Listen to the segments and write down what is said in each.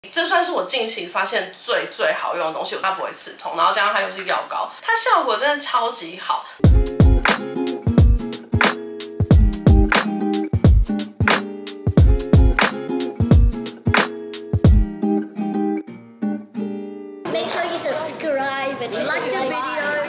这算是我近期发现最好用的东西，它不会刺痛，然后加上它又是药膏，它效果真的超级好。 Make sure you subscribe and like the video.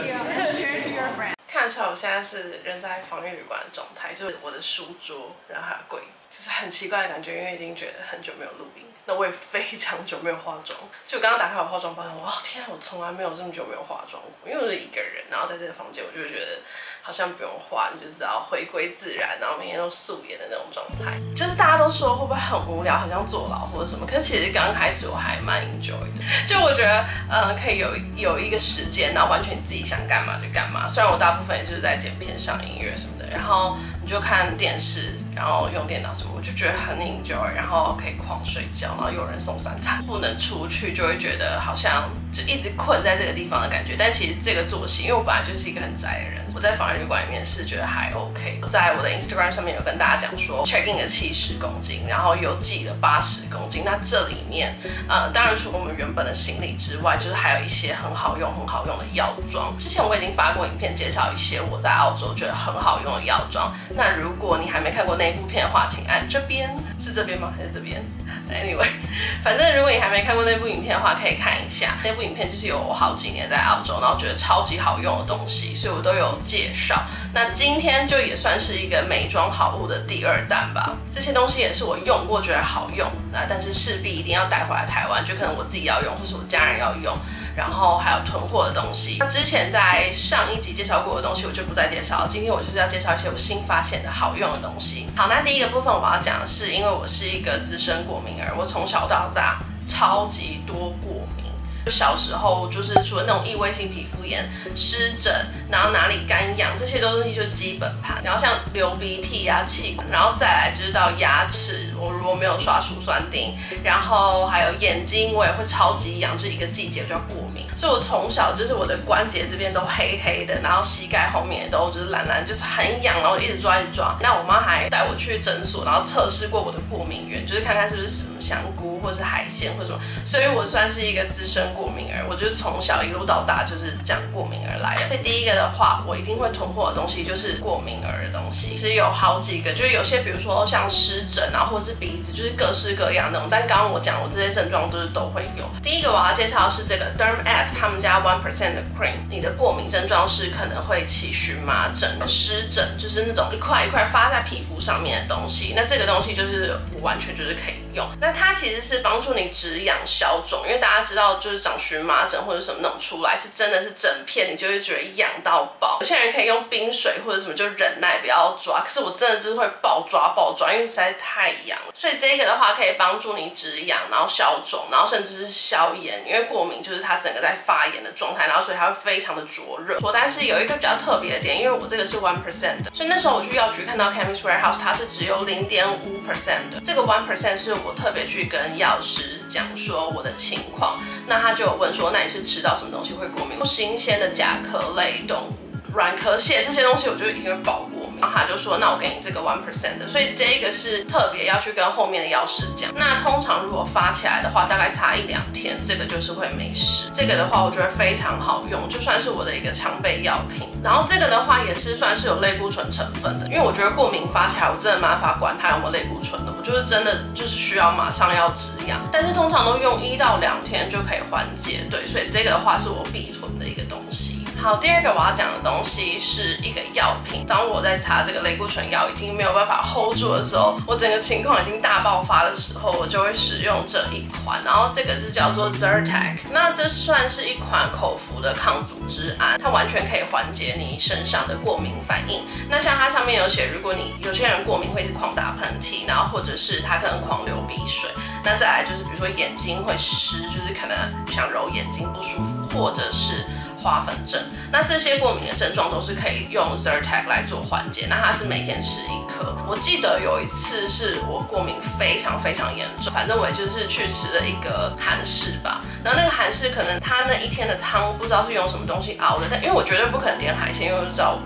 看出来我现在是人在防疫旅馆的状态，就是我的书桌，然后还有柜子，就是很奇怪的感觉，因为已经觉得很久没有录音。那我也非常久没有化妆，就我刚刚打开我化妆包，哇天啊，我从来没有这么久没有化妆过，因为我是一个人，然后在这个房间，我就觉得好像不用化，你就知道回归自然，然后每天都素颜的那种状态。就是大家都说会不会很无聊，好像坐牢或者什么，可是其实刚开始我还蛮 enjoy 的，就我觉得可以有一个时间，然后完全你自己想干嘛就干嘛。虽然我大部分也就是在剪片、上音乐什么的，然后你就看电视，然后用电脑什么，我就觉得很 enjoy， 然后可以狂睡觉，然后有人送3餐，不能出去就会觉得好像就一直困在这个地方的感觉。但其实这个作息，因为我本来就是一个很宅的人，我在防疫旅馆里面是觉得还 OK。在我的 Instagram 上面有跟大家讲说 check in 了70公斤，然后邮寄了80公斤。那这里面当然除了我们原本的行李之外，就是还有一些很好用的药妆。之前我已经发过影片介绍一些我在澳洲觉得很好用的药妆。那如果你还没看过那部片的话，请按这边，是这边吗？还是这边 ？Anyway， 反正如果你还没看过那部影片的话，可以看一下。那部影片就是有我好几年在澳洲，然后觉得超级好用的东西，所以我都有介绍。那今天就也算是一个美妆好物的第2弹吧。这些东西也是我用过觉得好用，那但是势必一定要带回来台湾，就可能我自己要用，或是我家人要用。然后还有囤货的东西，那之前在上一集介绍过的东西我就不再介绍了。今天我就是要介绍一些我新发现的好用的东西。好，那第一个部分我要讲的是，因为我是一个资深过敏儿，我从小到大超级多过敏。小时候就是除了那种异位性皮肤炎、湿疹，然后哪里干痒，这些东西就是基本盘。然后像流鼻涕啊、气管，然后再来就是到牙齿，我如果没有刷乳酸锭，然后还有眼睛，我也会超级痒，就一个季节我就要过敏。所以我从小就是我的关节这边都黑黑的，然后膝盖后面也都就是蓝蓝，就是很痒，然后一直抓。那我妈还带我去诊所，然后测试过我的过敏源，就是看看是不是什么香菇或是海鲜或什么。所以我算是一个资深过敏儿，我就是从小一路到大就是这样过敏而来的。所以第一个的话，我一定会囤货的东西就是过敏儿的东西。其实有好几个，就是有些比如说像湿疹啊，或者是鼻子，就是各式各样那种。但刚刚我讲我这些症状就是都会有。第一个我要介绍的是这个 DermEd 他们家 1% 的 cream， 你的过敏症状是可能会起荨麻疹、湿疹，就是那种一块一块发在皮肤上面的东西。那这个东西就是我完全就是可以用。那它其实是帮助你止痒消肿，因为大家知道就是长荨麻疹或者什么那种出来是真的是整片，你就会觉得痒到爆。有些人可以用冰水或者什么就忍耐不要抓，可是我真的就是会爆抓，因为实在太痒了。所以这个的话可以帮助你止痒，然后消肿，然后甚至是消炎，因为过敏就是它整个在发炎的状态，然后所以它会非常的灼热。但是有一个比较特别的点，因为我这个是 1% 的，所以那时候我去药局看到 Chemist Warehouse 它是只有 0.5% 的。这个 1% 是我特别去跟药师讲说我的情况，那他就有问说，那你是吃到什么东西会过敏？新鲜的甲壳类动物、软壳蟹这些东西，我就一定会爆过敏。然后他就说，那我给你这个 1% 的，所以这个是特别要去跟后面的药师讲。那通常如果发起来的话，大概差1-2天，这个就是会没事。这个的话，我觉得非常好用，就算是我的一个常备药品。然后这个的话也是算是有类固醇成分的，因为我觉得过敏发起来，我真的没办法管它有没有类固醇的，我就是真的就是需要马上要止痒，但是通常都用1到2天就可以缓解。对，所以这个的话是我必囤的一个东西。好，第二个我要讲的东西是一个药品。当我在擦这个类固醇药已经没有办法 hold 住的时候，我整个情况已经大爆发的时候，我就会使用这一款。然后这个是叫做 Zyrtec， 那这算是一款口服的抗组织胺，它完全可以缓解你身上的过敏反应。那像它上面有写，如果你有些人过敏会是狂打喷嚏，然后或者是他可能狂流鼻水，那再来就是比如说眼睛会湿，就是可能想揉眼睛不舒服，或者是花粉症，那这些过敏的症状都是可以用 Zyrtec 来做缓解。那它是每天吃1颗。我记得有一次是我过敏非常严重，反正我也就是去吃了一个韩式吧。然后那个韩式可能它那一天的汤不知道是用什么东西熬的，但因为我绝对不可能点海鲜，因为我就知道我不能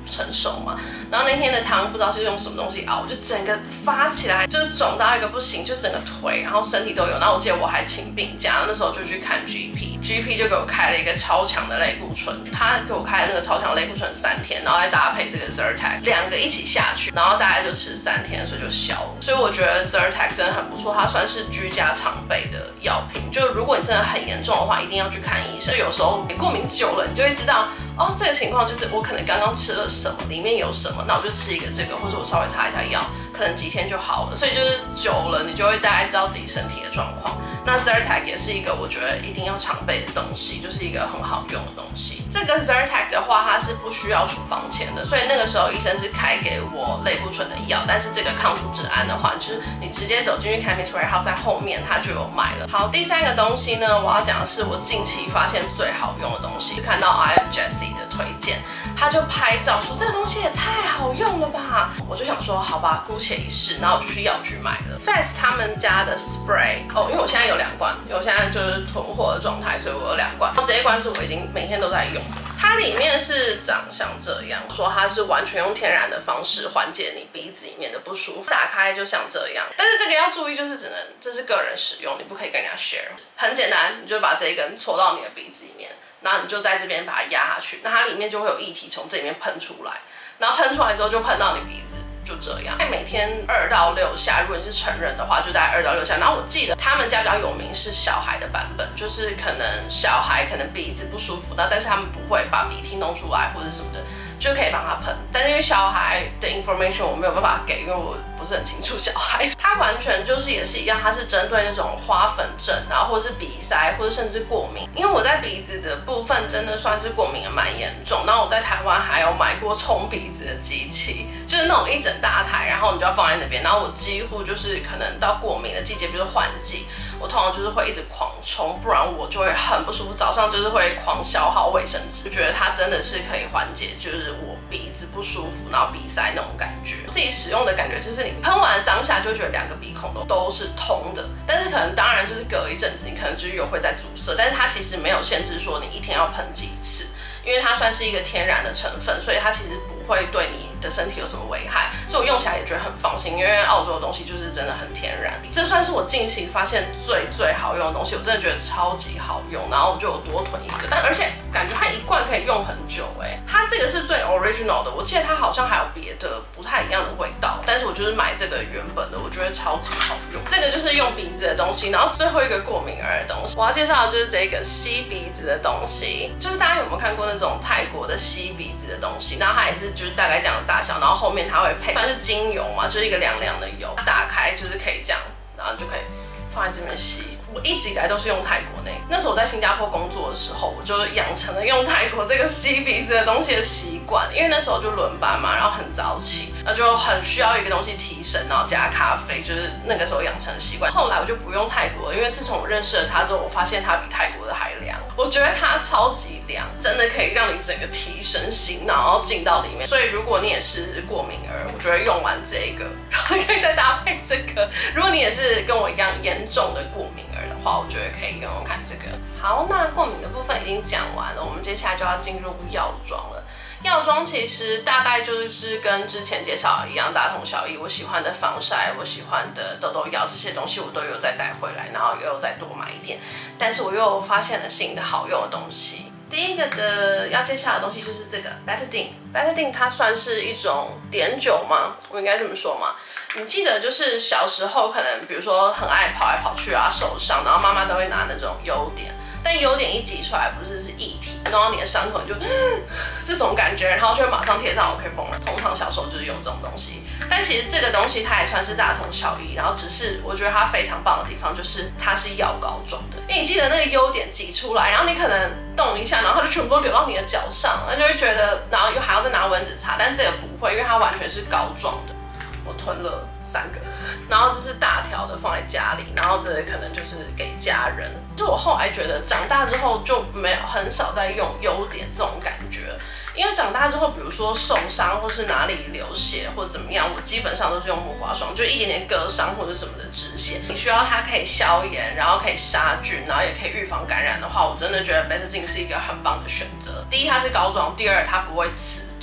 成熟嘛。然后那天的汤不知道是用什么东西熬，就整个发起来，就是肿到一个不行，就整个腿，然后身体都有。然后我记得我还请病假，那时候就去看 GP 就给我开了一个超强的类固醇，他给我开的那个超强类固醇3天，然后再搭配这个 Zyrtec，2个一起下去，然后大概就吃3天，所以就消了。所以我觉得 Zyrtec 真的很不错，它算是居家常备的药品。就如果你真的很严重的话，一定要去看医生。就有时候你过敏久了，你就会知道哦，这个情况就是我可能刚刚吃了什么，里面有什么，那我就吃一个这个，或者我稍微擦一下药，可能几天就好了。所以就是久了，你就会大概知道自己身体的状况。那 Zyrtec 也是一个我觉得一定要常备的东西，就是一个很好用的东西。这个 Zyrtec 的话，它是不需要处方签的，所以那个时候医生是开给我类固醇的药，但是这个抗组织胺的话，就是你直接走进去 Chemist Warehouse 在后面它就有卖了。好，第3个东西呢，我要讲的是我近期发现最好用的东西，看到 I Am Jessie 的推荐，他就拍照说这个东西也太好用了吧，我就想说好吧，姑且一试，然后我就去药局买了 Fast 他们家的 spray 哦，因为我现在有2罐，因为我现在就是囤货的状态，所以我有2罐，然后这一罐是我已经每天都在用的。它里面是长像这样，说它是完全用天然的方式缓解你鼻子里面的不舒服，打开就像这样。但是这个要注意，就是这是个人使用，你不可以跟人家 share。很简单，你就把这一根戳到你的鼻子里面，然后你就在这边把它压下去，那它里面就会有液体从这里面喷出来，然后喷出来之后就喷到你鼻子。就这样，每天2到6下，如果你是成人的话，就大概2到6下。然后我记得他们家比较有名是小孩的版本，就是可能小孩可能鼻子不舒服，但是他们不会把鼻涕弄出来或者什么的，就可以帮他喷。但是因为小孩的 information 我没有办法给，因为我不是很清楚小孩。它完全就是也是一样，它是针对那种花粉症，然后或者是鼻塞，或者甚至过敏。因为我在鼻子的部分真的算是过敏的蛮严重，然后我在台湾还有买过冲鼻子的机器，就是那种一整大台，然后你就要放在那边，然后我几乎就是可能到过敏的季节，比如说换季，我通常就是会一直狂冲，不然我就会很不舒服，早上就是会狂消耗卫生纸，就觉得它真的是可以缓解，就是我鼻子不舒服，然后鼻塞那种感觉。自己使用的感觉就是你喷完当下就会觉得2个鼻孔都是通的，但是可能当然就是隔一阵子你可能就是又会再阻塞，但是它其实没有限制说你一天要喷几次，因为它算是一个天然的成分，所以它其实不会对你的身体有什么危害，所以我用起来也觉得很放心，因为澳洲的东西就是真的很天然。这算是我近期发现最好用的东西，我真的觉得超级好用，然后我就有多囤一个，而且感觉它1罐可以用很久哎。它这个是最 original 的，我记得它好像还有别的不太一样的味道，但是我就是买这个原本的，我觉得超级好用。这个就是用鼻子的东西，然后最后一个过敏儿的东西，我要介绍的就是这个吸鼻子的东西，就是大家有没有看过那种泰国的吸鼻子的东西？然后它也是就是大概这样的大小，然后后面它会配算是精油嘛，就是一个凉凉的油，打开就是可以这样，然后就可以放在这边吸。我一直以来都是用泰国那时候我在新加坡工作的时候，我就养成了用泰国这个吸鼻子的东西的习惯，因为那时候就轮班嘛，然后很早起，那就很需要一个东西提神，然后加咖啡，就是那个时候养成的习惯。后来我就不用泰国了，因为自从我认识了它之后，我发现它比泰国的还凉，我觉得它超级凉，真的可以让你整个提神醒脑，然后进到里面。所以如果你也是过敏儿，我觉得用完这个，然后可以再搭配这个。如果你也是跟我一样严重的过敏儿的话，我觉得可以用用看这个。好，那过敏的部分已经讲完了，我们接下来就要进入药妆了。药妆其实大概就是跟之前介绍一样，大同小异。我喜欢的防晒，我喜欢的痘痘药这些东西，我都有再带回来，然后也有再多买一点。但是我又发现了新的好用的东西。第一个的要介绍的东西就是这个 Betadine。Betadine 它算是一种碘酒吗？我应该这么说吗？你记得就是小时候可能比如说很爱跑来跑去啊，受伤，然后妈妈都会拿那种优碘。但优碘一挤出来不是液体，弄到你的伤口你就这种感觉，然后就会马上贴上 OK 绷了。通常小时候就是用这种东西，但其实这个东西它也算是大同小异，然后只是我觉得它非常棒的地方就是它是药膏状的，因为你记得那个优碘挤出来，然后你可能动一下，然后它就全部都流到你的脚上，那就会觉得，然后又还要再拿蚊子擦，但这个不会，因为它完全是膏状的。我囤了3个，然后这是大条的放在家里，然后这个可能就是给家人。就我后来觉得长大之后就没有很少在用优碘这种感觉，因为长大之后，比如说受伤或是哪里流血或者怎么样，我基本上都是用木瓜霜，就一点点割伤或者什么的止血。你需要它可以消炎，然后可以杀菌，然后也可以预防感染的话，我真的觉得 Betadine 是一个很棒的选择。第一，它是膏状；第二，它不会刺。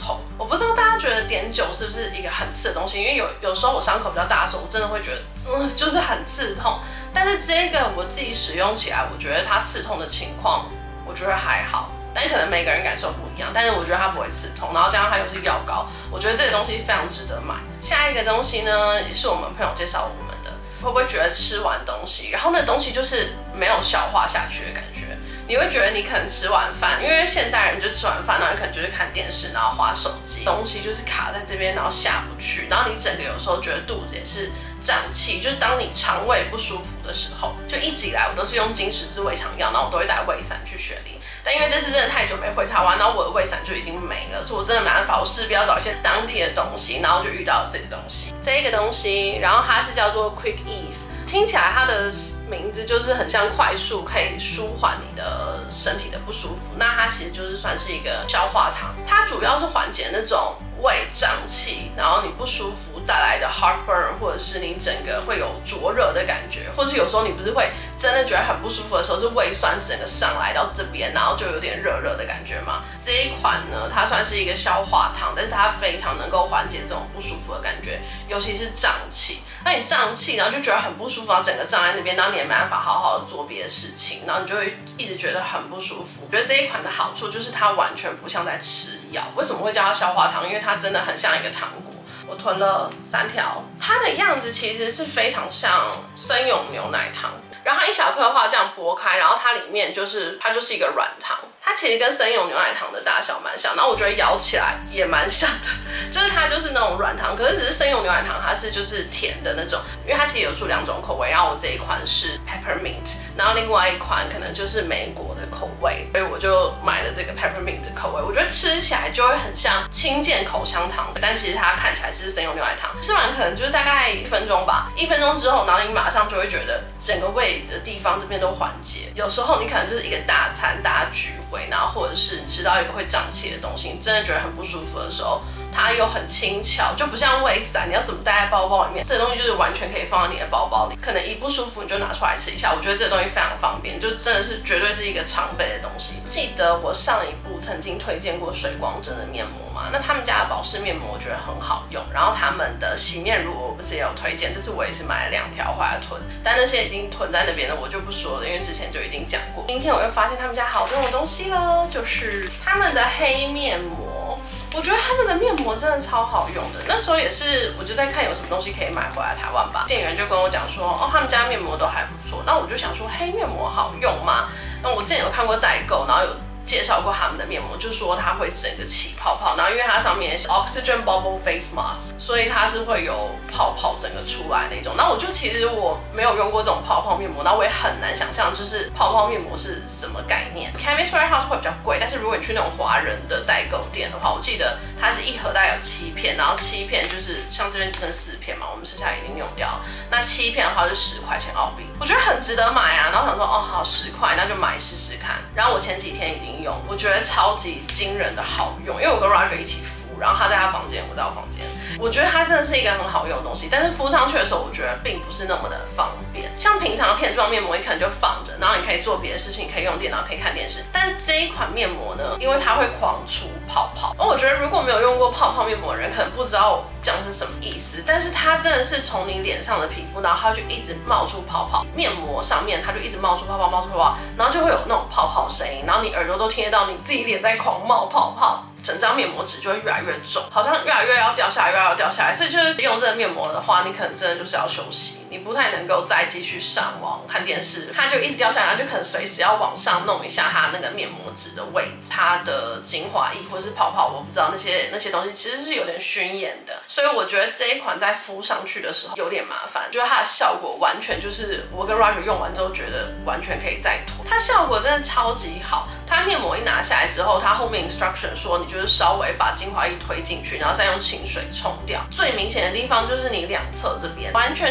痛。我不知道大家觉得碘酒是不是一个很刺的东西，因为有时候我伤口比较大的时候，我真的会觉得，就是很刺痛。但是这个我自己使用起来，我觉得它刺痛的情况，我觉得还好。但可能每个人感受不一样，但是我觉得它不会刺痛，然后加上它又是药膏，我觉得这个东西非常值得买。下一个东西呢，也是我们朋友介绍我们的，会不会觉得吃完东西，然后那东西就是没有消化下去的感觉？你会觉得你可能吃完饭，因为现代人就吃完饭，然后你可能就是看电视，然后滑手机，东西就是卡在这边，然后下不去，然后你整个有时候觉得肚子也是胀气，就是当你肠胃不舒服的时候，就一直以来我都是用金十字胃肠药，然后我都会带胃散去雪梨。但因为这次真的太久没回台湾，然后我的胃散就已经没了，所以我真的没办法，我势必要找一些当地的东西，然后就遇到了这个东西。这个东西，然后它是叫做 Quick Ease， 听起来它的名字就是很像快速可以舒缓你的身体的不舒服。那它其实就是算是一个消化糖，它主要是缓解那种胃胀气，然后你不舒服带来的 heartburn， 或者是你整个会有灼热的感觉，或是有时候你不是会真的觉得很不舒服的时候，是胃酸整个上来到这边，然后就有点热热的感觉嘛。这一款呢，它算是一个消化糖，但是它非常能够缓解这种不舒服的感觉，尤其是胀气。那你胀气，然后就觉得很不舒服，然后整个胀在那边，然后你也没办法好好的做别的事情，然后你就会一直觉得很不舒服。我觉得这一款的好处就是它完全不像在吃药。为什么会叫它消化糖？因为它真的很像一个糖果。我囤了3条，它的样子其实是非常像生永牛奶糖，然后它一小颗的话这样剥开，然后它里面它就是一个软糖。它其实跟生永牛奶糖的大小蛮像，然后我觉得咬起来也蛮像的，就是它就是那种软糖，可是只是生永牛奶糖它是就是甜的那种，因为它其实有出2种口味，然后我这一款是 peppermint， 然后另外一款可能就是莓果的口味，所以我就买了这个 peppermint 的口味，我觉得吃起来就会很像清健口香糖，但其实它看起来是生永牛奶糖，吃完可能就是大概1分钟吧，1分钟之后，然后你马上就会觉得整个胃的地方这边都缓解，有时候你可能就是一个大餐大家聚会，然后或者是吃到一个会胀气的东西，你真的觉得很不舒服的时候，它又很轻巧，就不像胃散，你要怎么带在包包里面，这个东西就是完全可以放在你的包包里，可能一不舒服你就拿出来吃一下，我觉得这个东西非常方便，就真的是绝对是一个常备的东西。记得我上一部曾经推荐过水光针的面膜嘛，那他们家的保湿面膜我觉得很好用，然后他们的洗面乳我不是也有推荐，这次我也是买了2条回来囤，但那些已经囤在那边的我就不说了，因为之前就已经讲过。今天我又发现他们家好用的东西了，就是他们的黑面膜。我觉得他们的面膜真的超好用的，那时候也是我就在看有什么东西可以买回来台湾吧，店员就跟我讲说，哦，他们家面膜都还不错，那我就想说，黑面膜好用吗？那我之前有看过代购，然后有介绍过他们的面膜，就说它会整个起泡泡，然后因为它上面是 Oxygen Bubble Face Mask， 所以它是会有泡泡整个出来那种。那我就其实我没有用过这种泡泡面膜，那我也很难想象就是泡泡面膜是什么概念。Chemist Warehouse 会比较贵，但是如果你去那种华人的代购店的话，我记得它是一盒大概有7片，然后7片就是像这边只剩4片嘛，我们剩下已经用掉了。那7片的话是10块钱澳币，我觉得很值得买啊。然后想说，哦好10块，那就买试试看。然后我前几天已经用，我觉得超级惊人的好用，因为我跟 Roger 一起敷，然后他在他房间，我在我房间，我觉得它真的是一个很好用的东西。但是敷上去的时候，我觉得并不是那么的方便。像平常的片状面膜，你可能就放着，然后你可以做别的事情，你可以用电脑，可以看电视。但这一款面膜呢，因为它会狂出泡泡，而我觉得如果没有用过泡泡面膜的人，可能不知道这样是什么意思。但是它真的是从你脸上的皮肤，然后它就一直冒出泡泡，面膜上面它就一直冒出泡泡，冒出泡泡，然后就会有那种泡泡声音，然后你耳朵都听得到你自己脸在狂冒泡泡。整张面膜纸就会越来越重，好像越来越要掉下来，越来越要掉下来。所以就是用这个面膜的话，你可能真的就是要休息，你不太能够再继续上网看电视，它就一直掉下来，就可能随时要往上弄一下它那个面膜纸的位置，它的精华液或是泡泡，我不知道那些东西其实是有点熏眼的。所以我觉得这一款在敷上去的时候有点麻烦，觉得它的效果完全就是我跟 Roger 用完之后觉得完全可以再涂，它效果真的超级好。它面膜一拿下来之后，它后面 instruction 说你就是稍微把精华液推进去，然后再用清水冲掉。最明显的地方就是你2侧这边，完全就是让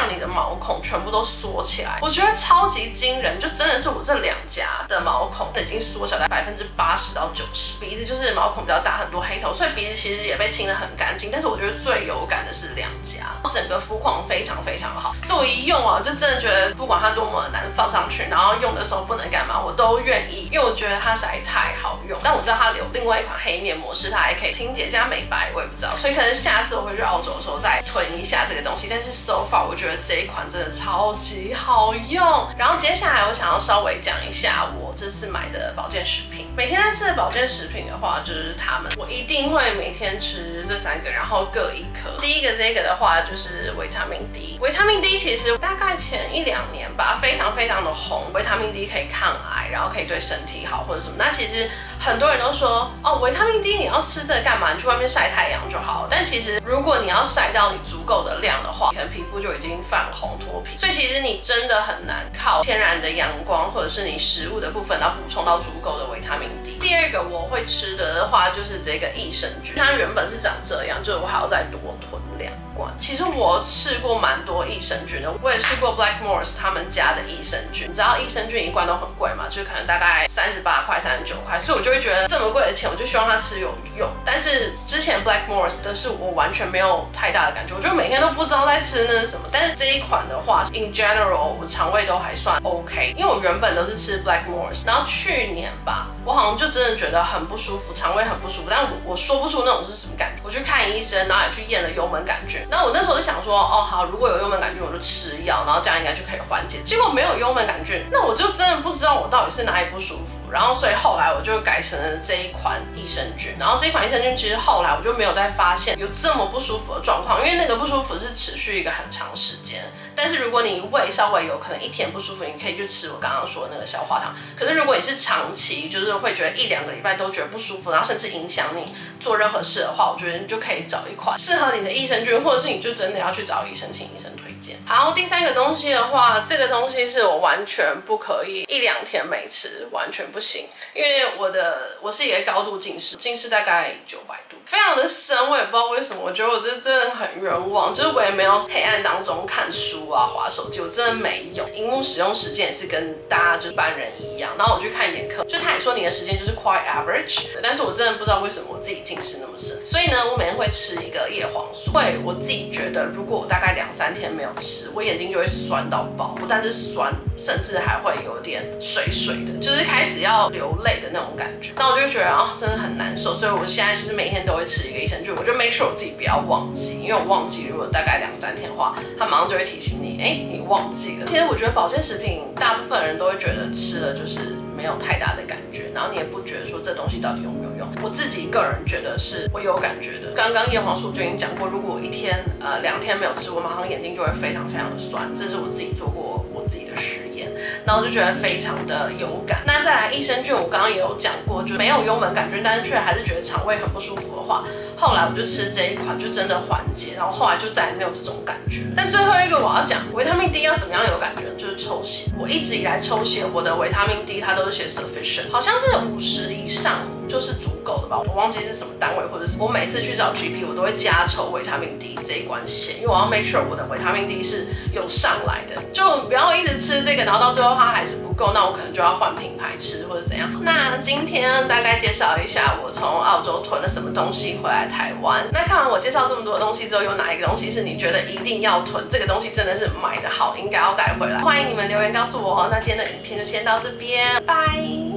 你的毛孔全部都缩起来，我觉得超级惊人，就真的是我这2家的毛孔已经缩小在80%到90%，鼻子就是毛孔比较大，很多黑头，所以鼻子其实也被清得很干净。但是我觉得最有感的是2家，整个肤况非常非常好，所以我一用啊，就真的觉得不管它多么难放上去，然后用的时候不能干嘛，我都愿意，因为我觉得它实在太好用。但我知道它有另外一款黑面膜是它还可以清洁加美白，我也不知道，所以可能下次我回去澳洲的时候再囤一下这个东西。但是 so far 我觉得这一款真的超级好用。然后接下来我想要稍微讲一下我这次买的保健食品。每天在吃的保健食品的话，就是它们，我一定会每天吃这3个，然后各1颗。第一个这个的话就是维他命 D， 维他命 D 其实大概前1、2年吧，非常非常的红。维他命 D 可以抗癌，然后可以对身体好或者什么。那其实很多人都说哦，维他命 D 你要吃这个干嘛？你去外面晒太阳就好。但其实如果你要晒到你足够的量的话，可能皮肤就已经泛红脱皮，所以其实你真的很难靠天然的阳光或者是你食物的部分，然后补充到足够的维他命 D。第2个我会吃的话就是这个益生菌，它原本是长这样，就是我还要再多囤2罐。其实我试过蛮多益生菌的，我也试过 Blackmores 他们家的益生菌。你知道益生菌1罐都很贵嘛，就可能大概38块、39块，所以我就会觉得这么贵的钱，我就希望它吃有用。但是之前 Blackmores 的是我完全没有太大的感觉，我就每天都不知道在吃那是什么。但是这一款的话 ，in general 我肠胃都还算 OK， 因为我原本都是吃 Blackmores， 然后去年吧，我好像就真的觉得很不舒服，肠胃很不舒服，但我说不出那种是什么感觉。我去看医生，然后也去验了幽门杆菌。那我那时候就想说，哦好，如果有幽门杆菌，我就吃药，然后这样应该就可以缓解。结果没有幽门杆菌，那我就真的不知道我到底是哪里不舒服。然后所以后来我就改成了这一款益生菌。然后这一款益生菌其实后来我就没有再发现有这么不舒服的状况，因为那个不舒服是持续一个很长时间。但是如果你胃稍微有可能1天不舒服，你可以去吃我刚刚说的那个消化糖。可是如果你是长期，就是会觉得1、2个礼拜都觉得不舒服，然后甚至影响你做任何事的话，我觉得你就可以找一款适合你的益生菌，或者是你就真的要去找医生，请医生推荐。好，第3个东西的话，这个东西是我完全不可以1、2天没吃，完全不行，因为我是一个高度近视，近视大概900度，非常的深，我也不知道为什么，我觉得我这真的很冤枉，就是我也没有黑暗当中看书啊、滑手机，我真的没有。荧幕使用时间也是跟大家就是一般人一样，然后我去看眼科，就他也说你的时间就是 quite average， 但是我真的不知道为什么我自己近视那么深，所以呢，我每天会吃一个叶黄素，我自己觉得如果我大概2、3天没有吃，我眼睛就会酸到爆，不但是酸，甚至还会有点水水的，就是开始要流泪的那种感觉。那我就觉得啊、真的很难受，所以我现在就是每天都会吃一个益生菌，我就 make sure 我自己不要忘记，因为我忘记如果大概2、3天的话，它马上就会提醒你，你忘记了。其实我觉得保健食品大部分人都会觉得吃了就是没有太大的感觉，然后你也不觉得说这东西到底有没有用。我自己个人觉得是我有感觉的。刚刚叶黄素就已经讲过，如果我1天、2天没有吃，我马上眼睛就会非常非常的酸，这是我自己做过我自己的实验，然后就觉得非常的有感。那再来益生菌，我刚刚也有讲过，就没有幽门杆菌，但是却还是觉得肠胃很不舒服的话，后来我就吃这一款，就真的缓解，然后后来就再也没有这种感觉。但最后一个我要讲维他命 D 要怎么样有感觉，就是抽血。我一直以来抽血，我的维他命 D 它都是写 sufficient， 好像是50以上就是足够的吧，我忘记是什么单位，或者是我每次去找 GP 我都会加抽维他命 D 这一关血，因为我要 make sure 我的维他命 D 是有上来的，就不要一直吃这个，然后到最后它还是不够，那我可能就要换品牌吃或者怎样。那今天大概介绍一下我从澳洲囤了什么东西回来台湾。那看完我介绍这么多东西之后，有哪一个东西是你觉得一定要囤？这个东西真的是买得好，应该要带回来？欢迎你们留言告诉我哦。那今天的影片就先到这边，拜。